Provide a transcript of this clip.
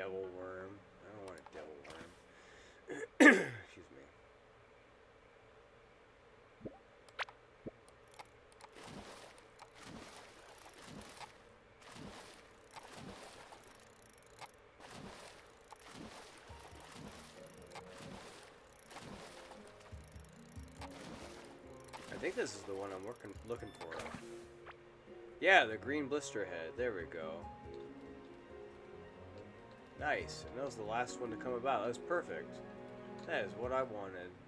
devil worm. I don't want a devil worm. Excuse me. I think this is the one I'm looking for. Yeah, the green blister head. There we go. Nice. And that was the last one to come about. That was perfect. That is what I wanted.